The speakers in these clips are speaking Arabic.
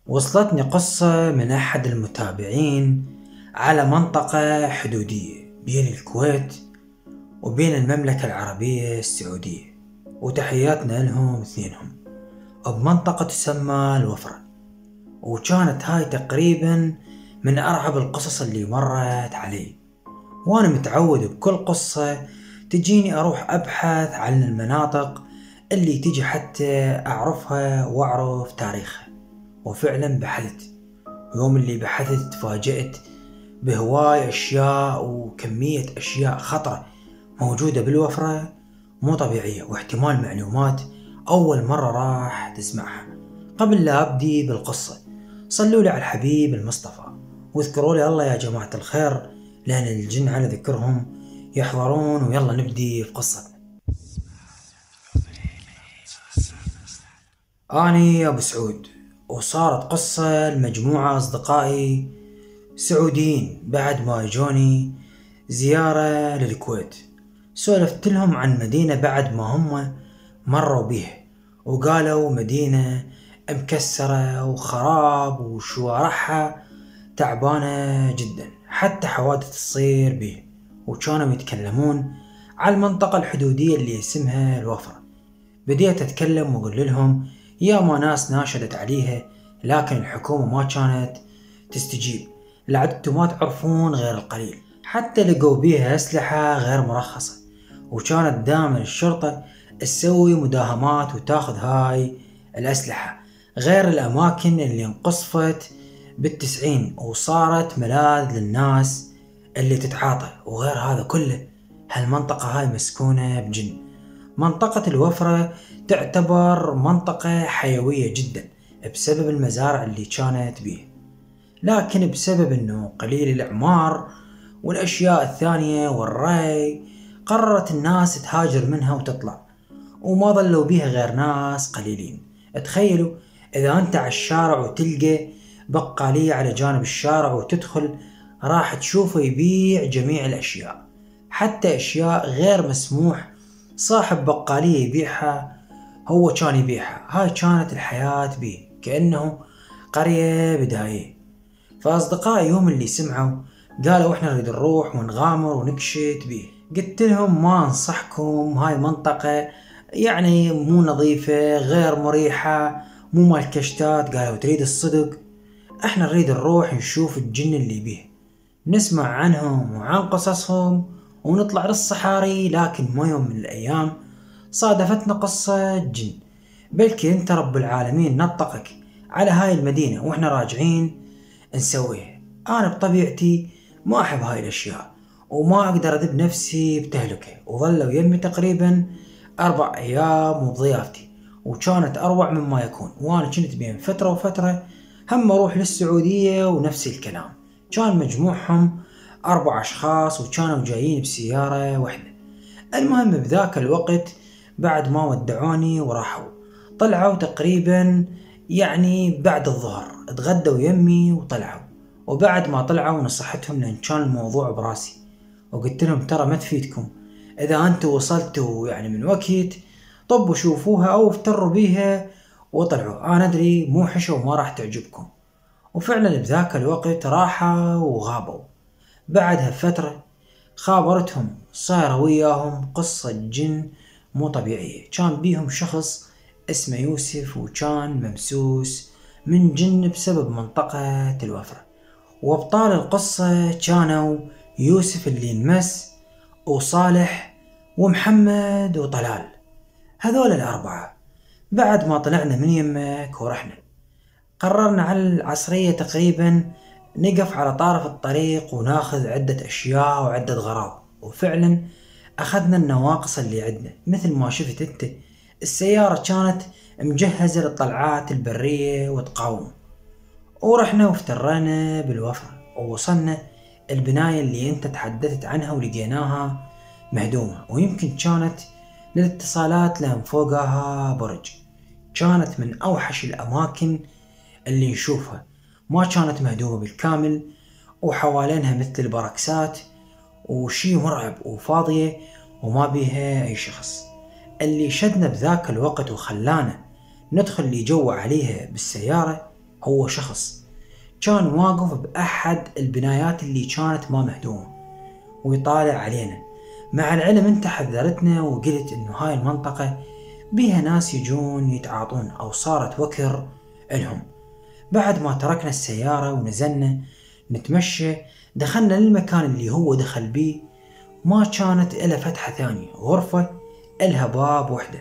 وصلتني قصة من أحد المتابعين على منطقة حدودية بين الكويت وبين المملكة العربية السعودية، وتحياتنا لهم اثنينهم، بمنطقة تسمى الوفرة. وكانت هاي تقريبا من أرعب القصص اللي مرت علي، وأنا متعود بكل قصة تجيني أروح أبحث عن المناطق اللي تجي حتى أعرفها وأعرف تاريخها. وفعلا بحثت، يوم اللي بحثت تفاجأت بهواي أشياء وكمية أشياء خطرة موجودة بالوفرة مو طبيعية، واحتمال معلومات أول مرة راح تسمعها. قبل لا أبدي بالقصة صلوا لي على الحبيب المصطفى واذكروا لي الله يا جماعة الخير، لأن الجن على ذكرهم يحضرون. ويلا نبدي في قصتنا. أني أبو سعود، وصارت قصة لمجموعة أصدقائي سعوديين بعد ما جوني زيارة للكويت. سولفت لهم عن مدينة بعد ما هم مروا بيها، وقالوا مدينة مكسرة وخراب وشوارعها تعبانة جدا، حتى حوادث تصير بيه. وكانوا يتكلمون على المنطقة الحدودية اللي اسمها الوفرة. بديت أتكلم وأقول لهم يا ما ناس ناشدت عليها، لكن الحكومة ما كانت تستجيب، لعدتوا ما تعرفون غير القليل، حتى لقوا بيها أسلحة غير مرخصة، وكانت دائما الشرطة تسوي مداهمات وتاخذ هاي الأسلحة، غير الأماكن اللي انقصفت بالتسعين وصارت ملاذ للناس اللي تتعاطى. وغير هذا كله هالمنطقة هاي مسكونة بجن. منطقة الوفرة تعتبر منطقة حيوية جدا بسبب المزارع اللي كانت بيه، لكن بسبب انه قليل الاعمار والاشياء الثانية والري قررت الناس تهاجر منها وتطلع، وما ظلوا بيها غير ناس قليلين. تخيلوا اذا انت على الشارع وتلقى بقالية على جانب الشارع وتدخل، راح تشوفه يبيع جميع الاشياء، حتى اشياء غير مسموح صاحب بقالية يبيعها هو كان يبيعها. هاي كانت الحياة بيه كأنه قرية بدائية. فأصدقائي يوم اللي سمعوا قالوا احنا نريد نروح ونغامر ونكشت بيه. قلت لهم ما انصحكم، هاي منطقة يعني مو نظيفة غير مريحة مو مال كشتات. قالوا تريد الصدق؟ احنا نريد نروح نشوف الجن اللي بيه، نسمع عنهم وعن قصصهم ونطلع للصحاري. لكن ما يوم من الأيام صادفتنا قصة جن، بلكي انت رب العالمين نطقك على هاي المدينة واحنا راجعين نسويها. انا بطبيعتي ما احب هاي الاشياء وما اقدر اذب نفسي بتهلكة، وظلوا يمي تقريبا 4 ايام وبضيافتي، وكانت اروع مما يكون. وانا كنت بين فترة وفترة هم اروح للسعودية ونفس الكلام. كان مجموعهم 4 اشخاص وكانوا جايين بسيارة واحدة. المهم بذاك الوقت بعد ما ودعوني وراحوا، طلعوا تقريبا يعني بعد الظهر، اتغدوا يمي وطلعوا. وبعد ما طلعوا نصحتهم لان كان الموضوع براسي، وقلت لهم ترى ما تفيدكم، اذا انتوا وصلتوا يعني من وقت طبوا شوفوها او افتروا بيها وطلعوا، انا ادري مو حشة وما راح تعجبكم. وفعلا بذاك الوقت راحوا وغابوا. بعدها بفترة خابرتهم صايرة وياهم قصة جن مو طبيعية. كان بيهم شخص اسمه يوسف، وكان ممسوس من جن بسبب منطقة الوفرة. وابطال القصة كانوا يوسف اللي انمس، وصالح ومحمد وطلال، هذول الأربعة. بعد ما طلعنا من يمك ورحنا قررنا على العصرية تقريبا نقف على طارف الطريق وناخذ عدة أشياء وعدة غراض. وفعلا أخذنا النواقص اللي عندنا، مثل ما شفت انت السيارة كانت مجهزة للطلعات البرية وتقاوم. ورحنا وافترينا بالوفرة ووصلنا البناية اللي انت تحدثت عنها، ولقيناها مهدومة، ويمكن كانت للاتصالات لان فوقها برج. كانت من أوحش الأماكن اللي نشوفها، ما كانت مهدومة بالكامل وحوالينها مثل البراكسات وشي مرعب وفاضية وما بيها أي شخص. اللي شدنا بذاك الوقت وخلانا ندخل اللي جوا عليها بالسيارة هو شخص كان واقف بأحد البنايات اللي كانت ما مهدومة ويطالع علينا. مع العلم انت حذرتنا وقلت انه هاي المنطقة بيها ناس يجون يتعاطون او صارت وكر الهم. بعد ما تركنا السيارة ونزلنا نتمشى، دخلنا للمكان اللي هو دخل بيه. ما كانت إلا فتحة ثانية، غرفة إلها باب وحدة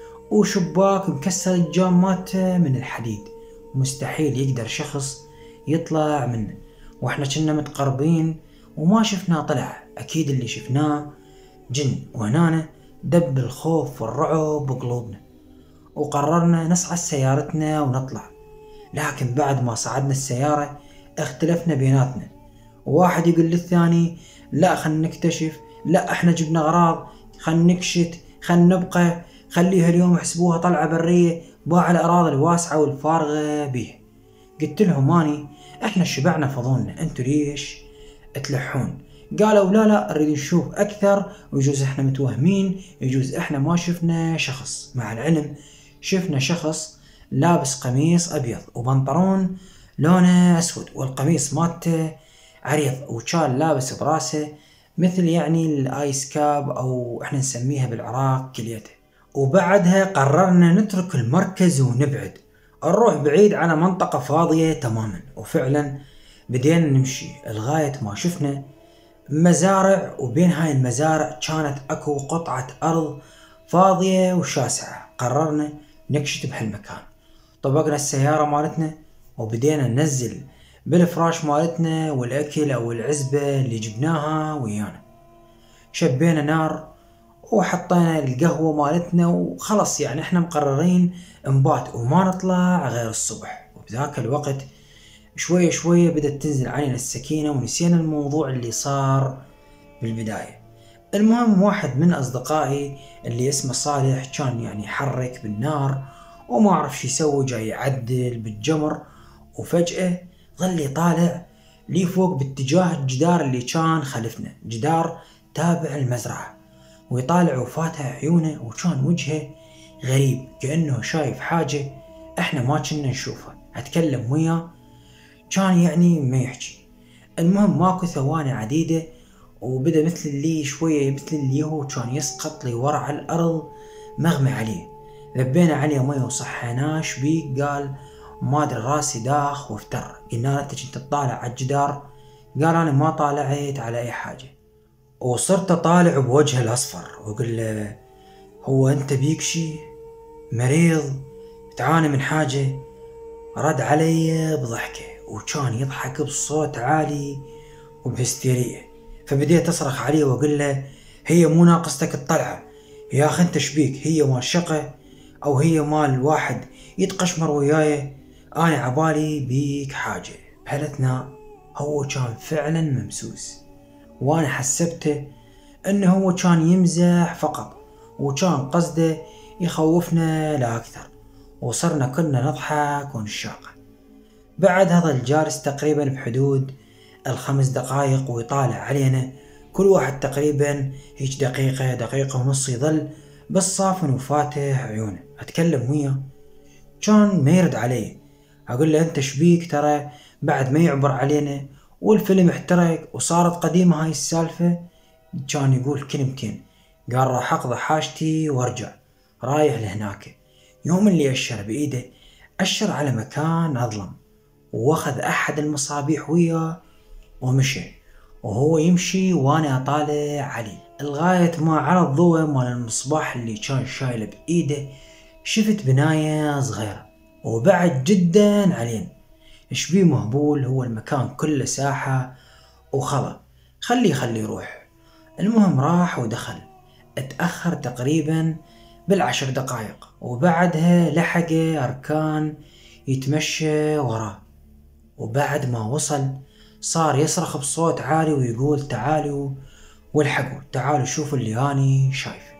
وشباك مكسر الجام مالته من الحديد، مستحيل يقدر شخص يطلع منه. واحنا كنا متقربين وما شفناه طلع، اكيد اللي شفناه جن. وهنا دب الخوف والرعب بقلوبنا، وقررنا نصعد سيارتنا ونطلع. لكن بعد ما صعدنا السيارة اختلفنا بيناتنا، واحد يقول للثاني لا خلنا نكتشف، لا احنا جبنا اغراض، خلنا نكشت، خلنا نبقى، خليها اليوم يحسبوها طلعة برية، باع الاراضي الواسعة والفارغة بيه. قلت لهم اني احنا شبعنا فضولنا، انتو ليش تلحون؟ قالوا لا نريد نشوف اكثر، ويجوز احنا متوهمين، يجوز احنا ما شفنا شخص. مع العلم شفنا شخص لابس قميص ابيض وبنطلون لونه اسود، والقميص مالته عريض، وكان لابس براسه مثل يعني الايس كاب او احنا نسميها بالعراق كليته. وبعدها قررنا نترك المركز ونبعد، نروح بعيد على منطقة فاضية تماما. وفعلا بدينا نمشي لغاية ما شفنا مزارع، وبين هاي المزارع كانت اكو قطعة ارض فاضية وشاسعة. قررنا نكشت بهالمكان، طبقنا السيارة مالتنا وبدينا ننزل بالفراش مالتنا والاكل او العزبة اللي جبناها ويانا. شبينا نار وحطينا القهوة مالتنا وخلص، يعني احنا مقررين نبات وما نطلع غير الصبح. وبذاك الوقت شوية شوية بدأت تنزل علينا السكينة ونسينا الموضوع اللي صار بالبداية. المهم واحد من أصدقائي اللي اسمه صالح كان يعني يحرك بالنار وما أعرف شي يسوي، جاي يعدل بالجمر، وفجأة ظل يطالع لي فوق باتجاه الجدار اللي كان خلفنا، جدار تابع المزرعة، ويطالع وفاتح عيونه وكان وجهه غريب كأنه شايف حاجة احنا ما كنا نشوفها. اتكلم وياه كان يعني ما يحكي. المهم ماكو ثواني عديدة وبدأ مثل اللي شوية مثل اللي هو كان يسقط لي ورا على الأرض مغمى عليه. ذبينا عليه مية وصحيناش بيك، قال ما ادري راسي داخ وافتر. قلنا له انت كنت تطالع على الجدار؟ قال انا ما طالعت على اي حاجة. وصرت اطالع بوجهه الاصفر واقول له هو انت بيك شي؟ مريض؟ تعاني من حاجة؟ رد علي بضحكة وكان يضحك بصوت عالي وبهستيرية. فبديت اصرخ عليه واقول له هي مو ناقصتك الطلعة يا اخي، انت شبيك؟ هي مال شقة او هي مال واحد يتقشمر وياي؟ انا عبالي بيك حاجة. بهالاثناء هو كان فعلا ممسوس، وانا حسبته انه هو كان يمزح فقط، وكان قصده يخوفنا لا اكثر. وصرنا كلنا نضحك ونشاقه. بعدها ظل جالس تقريبا بحدود 5 دقايق ويطالع علينا، كل واحد تقريبا هيك دقيقة دقيقة ونص، يظل بس صافن وفاتح عيونه. اتكلم وياه كان ما يرد علي، اقول له انت شبيك؟ ترى بعد ما يعبر علينا والفيلم احترق وصارت قديمة هاي السالفة. كان يقول كلمتين، قال راح اقضي حاجتي وارجع. رايح لهناك. يوم اللي اشر بايده اشر على مكان اظلم، واخذ احد المصابيح وياه ومشي. وهو يمشي وانا اطالع عليه لغاية ما على الضوء مال المصباح اللي كان شايله بايده شفت بناية صغيرة وبعد جدا علينا. شبيه مهبول، هو المكان كله ساحة وخلا، خليه يروح. المهم راح ودخل، اتأخر تقريبا بال10 دقايق، وبعدها لحق أركان يتمشى وراه. وبعد ما وصل صار يصرخ بصوت عالي ويقول تعالوا والحقوا، تعالوا شوفوا اللي اني شايفه.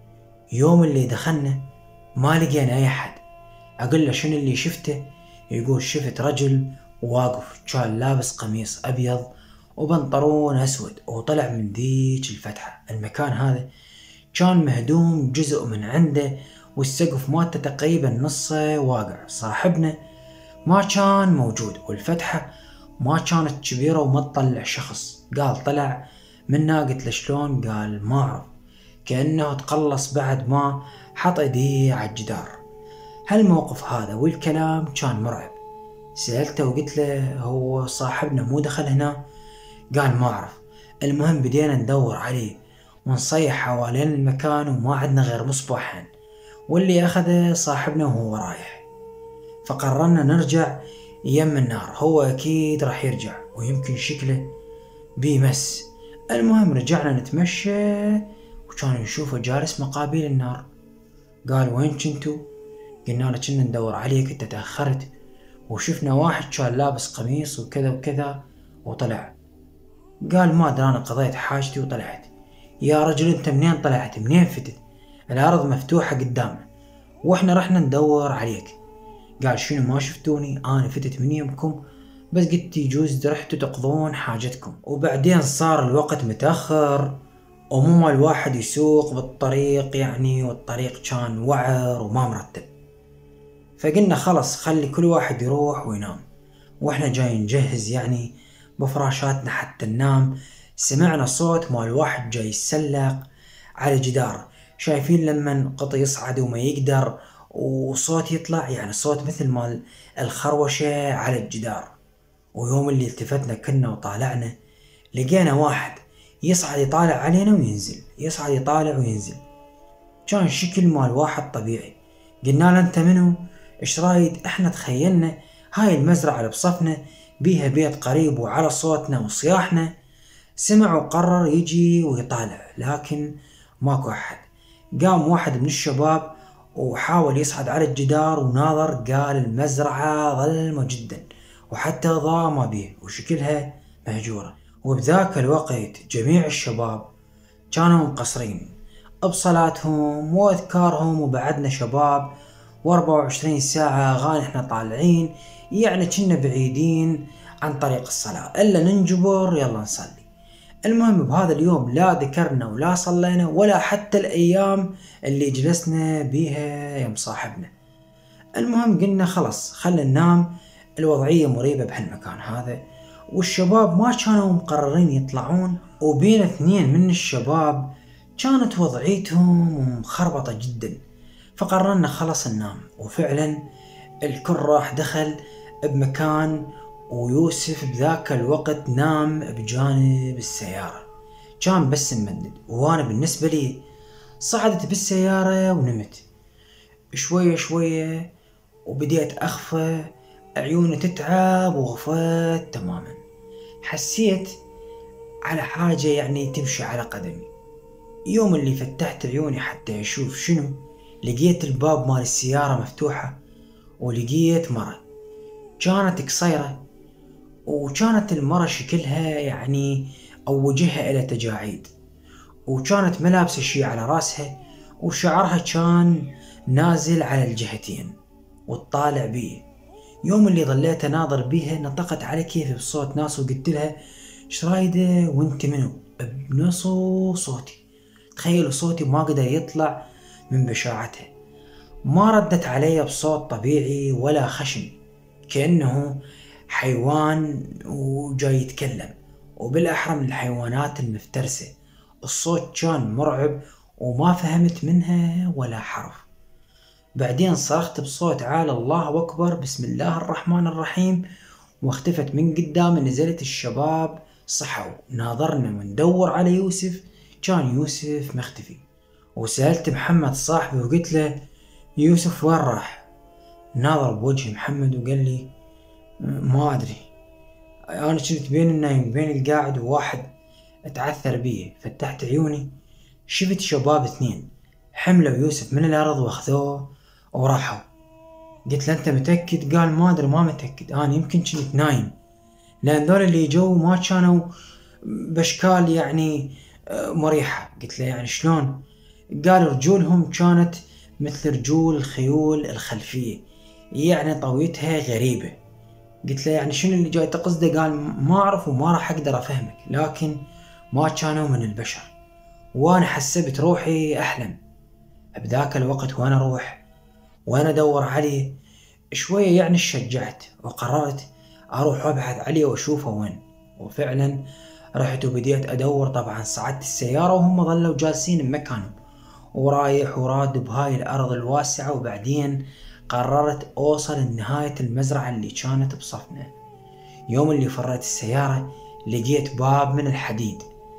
يوم اللي دخلنا ما لقينا اي حد. اقول له شنو اللي شفته؟ يقول شفت رجل واقف كان لابس قميص ابيض وبنطلون اسود وطلع من ذيك الفتحة. المكان هذا كان مهدوم جزء من عنده والسقف مالته تقريبا نصه واقع. صاحبنا ما كان موجود، والفتحة ما كانت كبيرة وما تطلع شخص. قال طلع منها. قلت له شلون؟ قال ما أعرف، كأنه تقلص بعد ما حط ايديه على الجدار. هالموقف هذا والكلام كان مرعب. سألته وقلت له هو صاحبنا مو دخل هنا؟ قال ما أعرف. المهم بدينا ندور عليه ونصيح حوالين المكان وما عندنا غير مصباحين، واللي أخذه صاحبنا وهو رايح. فقررنا نرجع يم النار، هو أكيد راح يرجع ويمكن شكله بيمس. المهم رجعنا نتمشى وكان نشوفه جالس مقابل النار. قال وين كنتوا؟ قلنا له كنا ندور عليك، انت تأخرت وشفنا واحد كان لابس قميص وكذا وكذا وطلع. قال ما ادري، انا قضيت حاجتي وطلعت. يا رجل انت منين طلعت؟ منين فتت؟ الارض مفتوحة قدامنا واحنا رحنا ندور عليك. قال شنو ما شفتوني؟ انا فتت من يمكم بس قلت يجوز رحتوا تقضون حاجتكم، وبعدين صار الوقت متأخر ومو مال الواحد يسوق بالطريق يعني، والطريق كان وعر وما مرتب. فقلنا خلص خلي كل واحد يروح وينام. واحنا جاي نجهز يعني بفراشاتنا حتى ننام، سمعنا صوت مال واحد جاي يسلق على الجدار. شايفين لما قط يصعد وما يقدر وصوت يطلع، يعني صوت مثل مال الخروشة على الجدار. ويوم اللي التفتنا كنا وطالعنا لقينا واحد يصعد يطالع علينا وينزل، يصعد يطالع وينزل، كان شكل مال واحد طبيعي. قلنا له انت منو؟ ايش رايد؟ احنا تخيلنا هاي المزرعة اللي بصفنا بيها بيت قريب وعلى صوتنا وصياحنا. سمع وقرر يجي ويطالع لكن ماكو احد. قام واحد من الشباب وحاول يصعد على الجدار وناظر. قال المزرعة ظلمة جدا وحتى ضاء ما بيه وشكلها مهجورة. وبذاك الوقت جميع الشباب كانوا مقصرين بصلاتهم واذكارهم، وبعدنا شباب و24 ساعة أغاني احنا طالعين، يعني كنا بعيدين عن طريق الصلاة إلا ننجبر يلا نصلي. المهم بهذا اليوم لا ذكرنا ولا صلينا ولا حتى الأيام اللي جلسنا بيها يوم صاحبنا. المهم قلنا خلص خلنا ننام، الوضعية مريبة بهالمكان هذا. والشباب ما كانوا مقررين يطلعون، وبين 2 من الشباب كانت وضعيتهم مخربطة جدا. فقررنا خلص ننام، وفعلا الكل راح دخل بمكان، ويوسف بذاك الوقت نام بجانب السيارة، كان بس ممدد. وانا بالنسبة لي صعدت بالسيارة ونمت شوية شوية وبديت أخفى، عيوني تتعب وغفيت تماما. حسيت على حاجة يعني تمشي على قدمي. يوم اللي فتحت عيوني حتى أشوف شنو، لقيت الباب مال السيارة مفتوحة، ولقيت مرة كانت قصيرة، وكانت المرة شكلها يعني أو وجهها إلى تجاعيد، وكانت ملابسة شي على راسها، وشعرها كان نازل على الجهتين وتطالع بيه. يوم اللي ظليت اناظر بيها نطقت على كيفي بصوت ناس وقلت لها ايش رايده وانت منو؟ بنص صوتي، تخيلوا صوتي ما قدر يطلع من بشاعتها. ما ردت علي بصوت طبيعي ولا خشن، كأنه حيوان وجاي يتكلم، وبالأحرى من الحيوانات المفترسة. الصوت كان مرعب وما فهمت منها ولا حرف. بعدين صرخت بصوت عالي الله أكبر بسم الله الرحمن الرحيم، واختفت من قدام. نزلت الشباب صحوا، ناظرنا وندور على يوسف، كان يوسف مختفي. وسألت محمد صاحبي وقلت له يوسف وين راح؟ ناظر بوجه محمد وقال لي ما أدري، أنا كنت بين النايم وبين القاعد وواحد اتعثر بيه. فتحت عيوني شفت شباب 2 حملوا يوسف من الأرض واخذوه وراحوا. قلت له أنت متأكد؟ قال ما أدري ما متأكد، أنا يمكن كنت نايم، لأن ذول اللي جو ما كانوا بأشكال يعني مريحة. قلت له يعني شلون؟ قال رجولهم كانت مثل رجول الخيول الخلفية، يعني طويتها غريبة. قلت له يعني شنو اللي جاي تقصده؟ قال ما أعرف وما راح أقدر أفهمك، لكن ما كانوا من البشر. وأنا حسبت روحي أحلم. بذاك الوقت وأنا أروح وأنا أدور عليه شوية يعني شجعت وقررت أروح أبحث عليه وأشوفه وين. وفعلا رحت وبديت أدور. طبعا صعدت السيارة وهم ظلوا جالسين بمكانهم، ورايح وراد بهاي الأرض الواسعة. وبعدين قررت أوصل لنهاية المزرعة اللي كانت بصفنا. يوم اللي فريت السيارة لقيت باب من الحديد،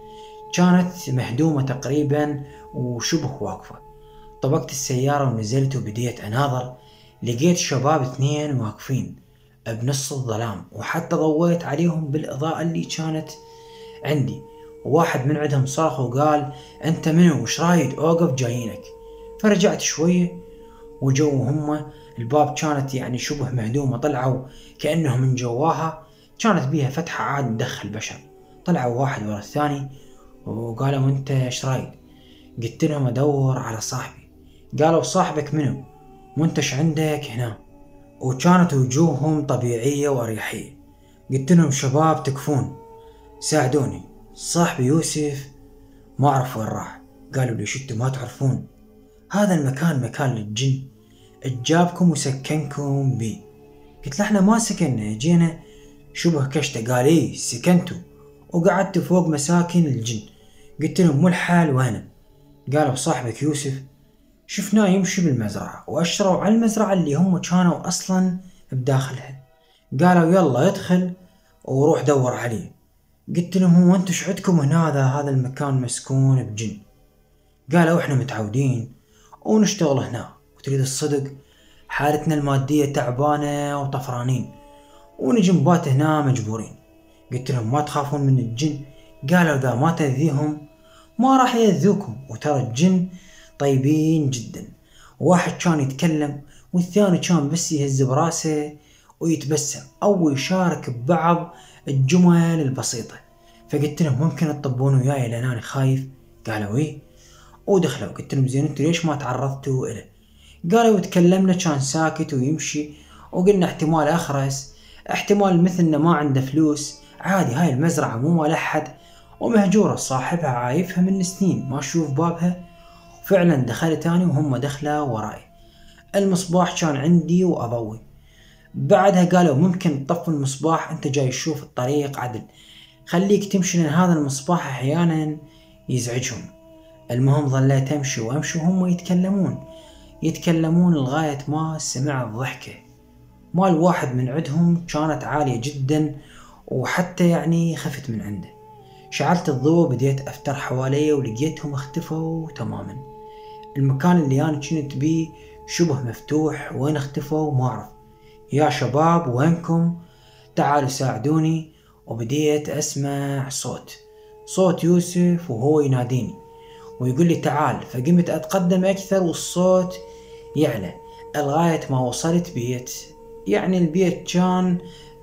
كانت مهدومة تقريبا وشبه واقفة. طبقت السيارة ونزلت وبديت أناظر. لقيت شباب 2 واقفين بنص الظلام، وحتى ضويت عليهم بالإضاءة اللي كانت عندي. وواحد من عندهم صرخ وقال: أنت منو؟ وش رايد؟ أوقف جايينك. فرجعت شوية وجو هم. الباب كانت يعني شبه مهدومة، طلعوا كأنهم من جواها كانت بيها فتحة عاد تدخل بشر. طلعوا واحد ورا الثاني وقالوا: أنت ايش رايد؟ قلت لهم: أدور على صاحبي. قالوا: صاحبك منو؟ وانت ايش عندك هنا؟ وكانت وجوههم طبيعية وأريحية. قلت لهم: شباب تكفون، ساعدوني، صاحبي يوسف ما أعرف وين راح. قالوا لي: شو انتم ما تعرفون؟ هذا المكان مكان للجن، اجابكم وسكنكم بي. قلت له: احنا ما سكننا، جينا شبه كشته. قال: ايه سكنتوا وقعدتوا فوق مساكن الجن. قلت لهم: مو الحال وين؟ قالوا: صاحبك يوسف شفناه يمشي بالمزرعة، وأشروا على المزرعة اللي هم كانوا أصلا بداخلها. قالوا: يلا ادخل وروح دور عليه. قلت لهم: هو انتو شعدكم هنا؟ هذا المكان مسكون بجن. قالوا: احنا متعودين ونشتغل هنا، وتريد الصدق حالتنا المادية تعبانة وطفرانين، ونجي نبات هنا مجبورين. قلت لهم: ما تخافون من الجن؟ قالوا: إذا ما تأذيهم ما راح يأذوكم، وترى الجن طيبين جدا. واحد كان يتكلم والثاني كان بس يهز براسه ويتبسم أو يشارك ببعض الجمل البسيطة. فقلت لهم: ممكن تطبون وياي لأن أنا خايف؟ قالوا: إيه. ودخلوا. قلت لهم: زين انتوا ليش ما تعرضتوا إله؟ قالوا: تكلمنا كان ساكت ويمشي، وقلنا احتمال أخرس، احتمال مثلنا ما عنده فلوس، عادي هاي المزرعة مو مال أحد ومهجورة، صاحبها عايفها من سنين ما اشوف بابها. فعلا دخلت اني وهم دخلوا وراي. المصباح كان عندي واضوي. بعدها قالوا: ممكن تطفي المصباح، انت جاي تشوف الطريق عدل، خليك تمشي لان هذا المصباح احيانا يزعجهم. المهم ظليت امشي وامشي وهم يتكلمون لغاية ما سمعت ضحكة مال واحد من عندهم، كانت عالية جدا وحتى يعني خفت من عنده. شعلت الضوء بديت افتر حوالي ولقيتهم اختفوا تماما. المكان اللي انا كنت بيه شبه مفتوح، وين اختفوا ما اعرف. يا شباب وينكم؟ تعالوا ساعدوني. وبديت اسمع صوت يوسف وهو يناديني ويقول لي: تعال. فقمت اتقدم اكثر والصوت يعلى لغاية ما وصلت بيت. يعني البيت كان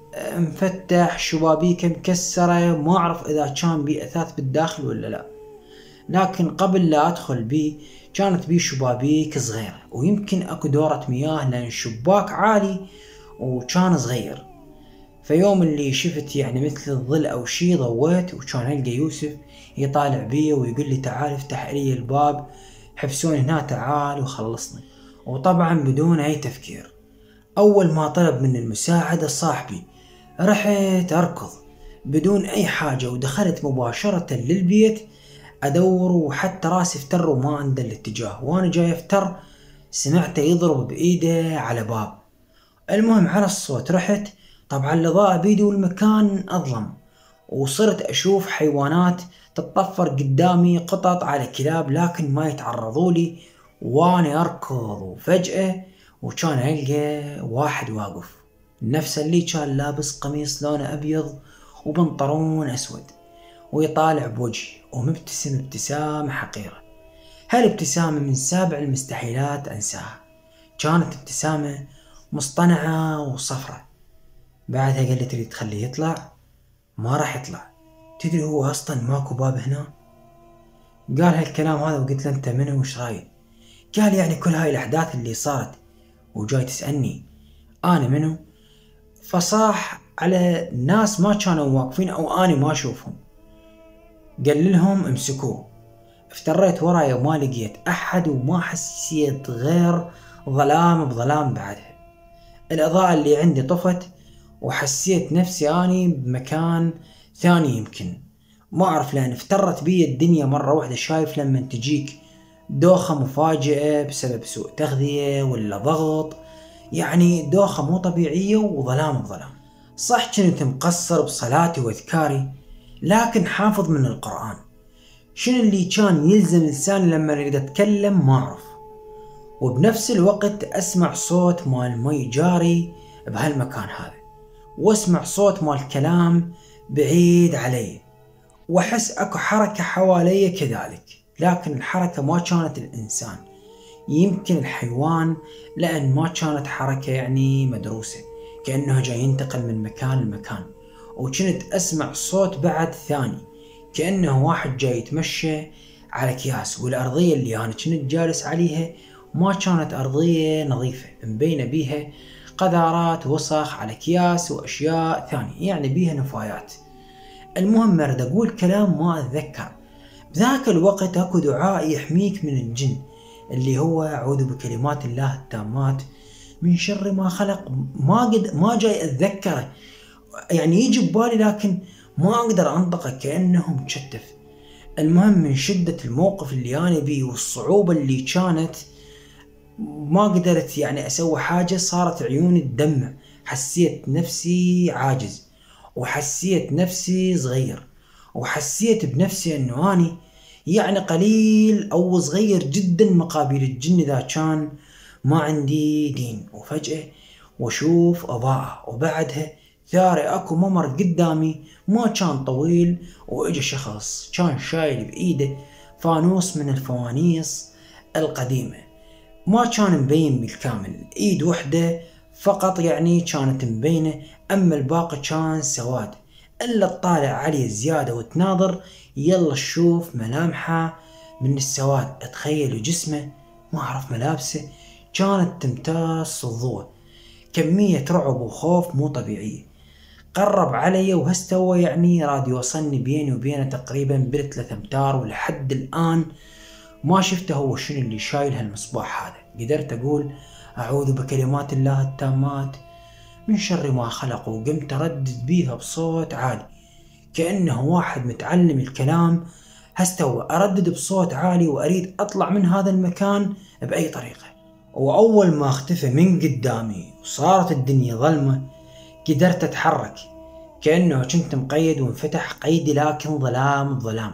مفتح، شبابيكه مكسرة، ما اعرف اذا كان بيه اثاث بالداخل ولا لا، لكن قبل لا ادخل بيه كانت بيه شبابيك صغيرة، ويمكن اكو دورة مياه لان الشباك عالي وكان صغير. فيوم اللي شفت يعني مثل الظل او شي ضويت، وكان القى يوسف يطالع بي ويقول لي: تعال افتح لي الباب، حبسوني هنا، تعال وخلصني. وطبعا بدون اي تفكير اول ما طلب من المساعدة صاحبي رحت اركض بدون اي حاجة، ودخلت مباشرة للبيت ادور، وحتى راسي افتر وما عنده الاتجاه. وانا جاي افتر سمعته يضرب بايده على باب. المهم على الصوت رحت. طبعا الاضاءة بيدي والمكان اظلم، وصرت اشوف حيوانات تتطفر قدامي، قطط على كلاب، لكن ما يتعرضوا لي وانا اركض. وفجأة وكان القى واحد واقف، نفس اللي كان لابس قميص لونه ابيض وبنطلون اسود، ويطالع بوجهي ومبتسم ابتسامة حقيرة. هالابتسامة من سابع المستحيلات انساها، كانت ابتسامة مصطنعة وصفرة. بعدها قال لي: تريد تخليه يطلع؟ ما راح يطلع، تدري هو اصلا ماكو باب هنا. قال هالكلام هذا وقلت له: انت منو وش رايد؟ قال: يعني كل هاي الاحداث اللي صارت وجاي تسألني انا منو؟ فصاح على ناس ما كانوا واقفين او اني ما اشوفهم. قال لهم: امسكوه. افتريت وراي وما لقيت احد وما حسيت غير ظلام بظلام. بعدها الإضاءة اللي عندي طفت، وحسيت نفسي أني بمكان ثاني يمكن، ما أعرف، لأن افترت بي الدنيا مرة واحدة. شايف لما تجيك دوخة مفاجئة بسبب سوء تغذية ولا ضغط، يعني دوخة مو طبيعية وظلام بظلام. صح كنت مقصر بصلاتي واذكاري، لكن حافظ من القرآن. شنو اللي كان يلزم لساني لما اريد اتكلم؟ ما اعرف. وبنفس الوقت اسمع صوت مال مي جاري بهالمكان هذا، واسمع صوت مال كلام بعيد علي، واحس اكو حركة حوالي كذلك، لكن الحركة ما كانت الانسان، يمكن الحيوان، لان ما كانت حركة يعني مدروسة، كأنه جاي ينتقل من مكان لمكان. وكنت اسمع صوت بعد ثاني، كأنه واحد جاي يتمشى على اكياس، والارضية اللي انا كنت جالس عليها ما كانت ارضية نظيفة، مبينة بيها قذارات وسخ على اكياس واشياء ثانية، يعني بيها نفايات. المهم اريد اقول كلام ما اتذكر. بذاك الوقت اكو دعاء يحميك من الجن، اللي هو اعوذ بكلمات الله التامات من شر ما خلق. ما جاي اتذكره، يعني يجي ببالي لكن ما اقدر انطقه، كأنه مشتف. المهم من شدة الموقف اللي انا بيه والصعوبة اللي كانت، ما قدرت يعني اسوي حاجة، صارت عيوني تدمع، حسيت نفسي عاجز، وحسيت نفسي صغير، وحسيت بنفسي انه اني يعني قليل او صغير جدا مقابل الجن ذا كان ما عندي دين. وفجأة واشوف اضاءة، وبعدها ثاري اكو ممر قدامي ما كان طويل، واجا شخص كان شايل بايده فانوس من الفوانيس القديمة، ما كان مبين بالكامل، ايد وحدة فقط يعني كانت مبينة، اما الباقي كان سواد. الا تطالع عليه زيادة وتناظر، يلا تشوف ملامحه من السواد. اتخيل جسمه، ما اعرف ملابسه كانت تمتص الضوء، كمية رعب وخوف مو طبيعية. قرب علي وهستوى يعني راد يوصلني، بيني وبينه تقريبا ب3 امتار، ولحد الان ما شفته هو شنو اللي شايل هالمصباح هذا. قدرت اقول اعوذ بكلمات الله التامات من شر ما خلق، وقمت اردد بيها بصوت عالي كأنه واحد متعلم الكلام. هستوى اردد بصوت عالي واريد اطلع من هذا المكان باي طريقة. واول ما اختفى من قدامي وصارت الدنيا ظلمة، قدرت اتحرك كأنه كنت مقيد، وانفتح قيدي لكن ظلام بظلام،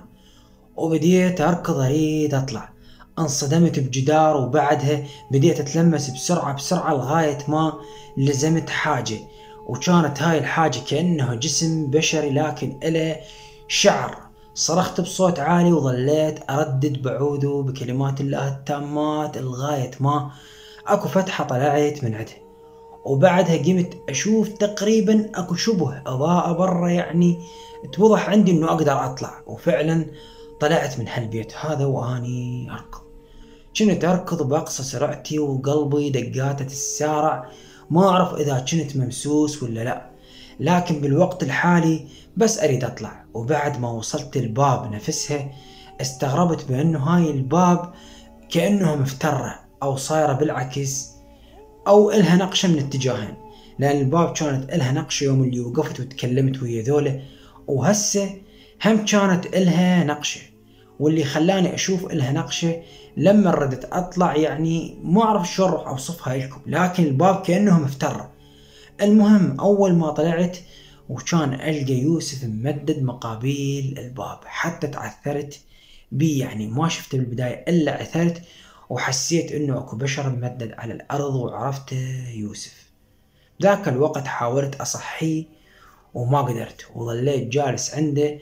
وبديت اركض اريد اطلع. انصدمت بجدار، وبعدها بديت اتلمس بسرعة لغاية ما لزمت حاجة، وكانت هاي الحاجة كأنه جسم بشري لكن إله شعر. صرخت بصوت عالي وظليت اردد بعوذ بكلمات الله التامات لغاية ما اكو فتحة طلعت من عندها، وبعدها قمت اشوف تقريبا اكو شبه اضاءة برا، يعني اتوضح عندي انه اقدر اطلع. وفعلا طلعت من هالبيت هذا واني اركض، كنت اركض باقصى سرعتي وقلبي دقاته تتسارع. ما اعرف اذا كنت ممسوس ولا لا، لكن بالوقت الحالي بس اريد اطلع. وبعد ما وصلت الباب نفسها استغربت بانه هاي الباب كأنه مفترة او صايرة بالعكس، او الها نقشة من اتجاهين، لان الباب كانت الها نقشة يوم اللي وقفت وتكلمت ويا ذوله، وهسه هم كانت الها نقشة. واللي خلاني اشوف الها نقشة لما ردت اطلع، يعني ما اعرف شلون راح اوصفها لكم، لكن الباب كأنه مفترة. المهم اول ما طلعت وكان القى يوسف ممدد مقابيل الباب، حتى تعثرت بي، يعني ما شفته بالبداية الا عثرت وحسيت انه اكو بشر ممدد على الارض، وعرفته يوسف. ذاك الوقت حاولت اصحيه وما قدرت، وظليت جالس عنده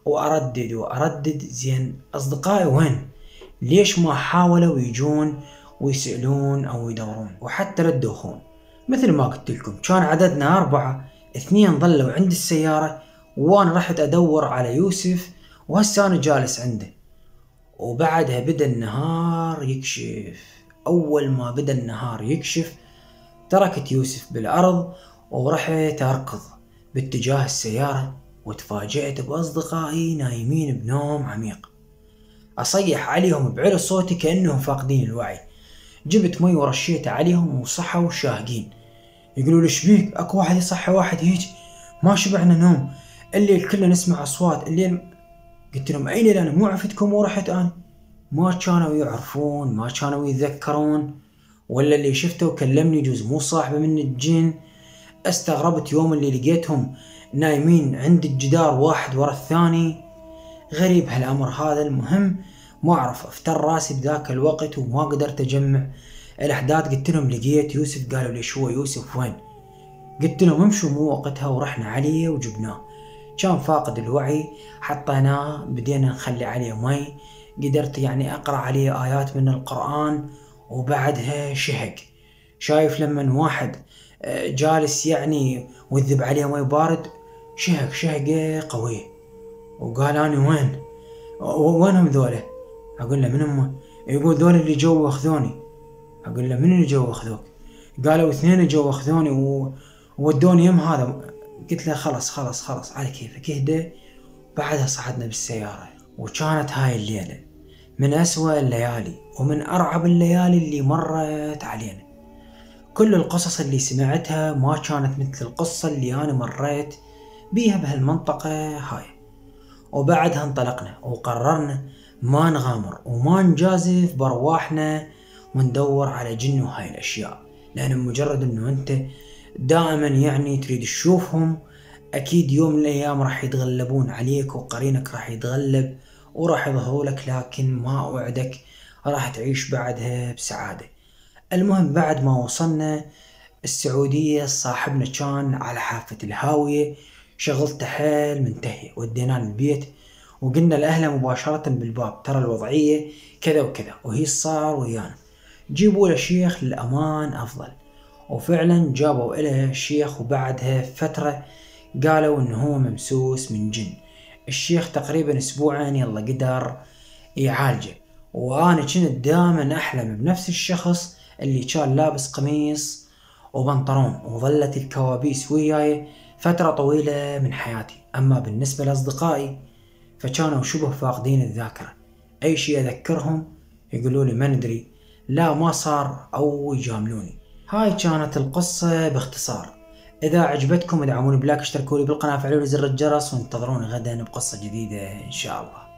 واردد زين اصدقائي وين؟ ليش ما حاولوا يجون ويسألون او يدورون؟ وحتى ردوا خون. مثل ما قلت لكم كان عددنا 4، 2 ظلوا عند السيارة، وانا رحت ادور على يوسف، وهسه انا جالس عنده. وبعدها بدأ النهار يكشف. أول ما بدأ النهار يكشف تركت يوسف بالأرض ورحت أركض باتجاه السيارة، وتفاجأت بأصدقائي نايمين بنوم عميق. أصيح عليهم بعلى صوتي كأنهم فاقدين الوعي. جبت مي ورشيت عليهم وصحوا شاهقين. يقولوا له شبيك؟ اكو واحد يصحي واحد هيك، ما شبعنا نوم، الليل كله نسمع اصوات الليل. قلت لهم اي ليل؟ انا مو عفتكم ورحت انا. ما كانوا يعرفون، ما كانوا يتذكرون، ولا اللي شفته وكلمني جوز مو صاحبه من الجن. استغربت يوم اللي لقيتهم نايمين عند الجدار واحد ورا الثاني. غريب هالامر هذا. المهم ما اعرف، افتر راسي بذاك الوقت وما قدرت اجمع الاحداث. قلت لهم لقيت يوسف. قالوا لي شو يوسف وين؟ قلت لهم امشوا مو وقتها، ورحنا عليه وجبناه. كان فاقد الوعي، حطيناه بدينا نخلي عليه مي، قدرت يعني اقرا عليه ايات من القرآن، وبعدها شهق. شايف لما واحد جالس يعني وذب عليه مي بارد، شهق شهقة قوية. وقال انا وينهم ذولا؟ اقول له من هم؟ يقول ذول اللي جو واخذوني. اقول له من اللي جو واخذوك؟ قالوا اثنين جو واخذوني وودوني يم هذا. قلت له خلص على كيفك اهدى. بعدها صعدنا بالسيارة، وكانت هاي الليلة من أسوأ الليالي ومن أرعب الليالي اللي مرت علينا. كل القصص اللي سمعتها ما كانت مثل القصة اللي أنا مريت بيها بهالمنطقة هاي. وبعدها انطلقنا وقررنا ما نغامر وما نجازف برواحنا وندور على جن وهاي الأشياء، لأن مجرد أنه أنت دائما يعني تريد تشوفهم، أكيد يوم من الأيام راح يتغلبون عليك وقرينك راح يتغلب وراح يظهروا لك، لكن ما أوعدك راح تعيش بعدها بسعادة. المهم بعد ما وصلنا السعودية، صاحبنا كان على حافة الهاوية، شغلته حيل منتهية. وديناه للبيت وقلنا لأهله مباشرة بالباب ترى الوضعية كذا وكذا وهي صار ويانا، جيبوا له شيخ للأمان أفضل. وفعلا جابوا إله شيخ، وبعدها فترة قالوا إنه هو ممسوس من جن. الشيخ تقريبا أسبوعين يلا قدر يعالجه. وأنا كنت دائما أحلم بنفس الشخص اللي كان لابس قميص وبنطلون، وظلت الكوابيس وياي فترة طويلة من حياتي. أما بالنسبة لأصدقائي فكانوا شبه فاقدين الذاكرة، أي شيء أذكرهم يقولوا لي ما ندري، لا ما صار، أو يجاملوني. هاي كانت القصة باختصار. إذا عجبتكم ادعموني بلايك، اشتركوا لي بالقناة، فعلوا لي زر الجرس، وانتظروني غدا بقصة جديدة إن شاء الله.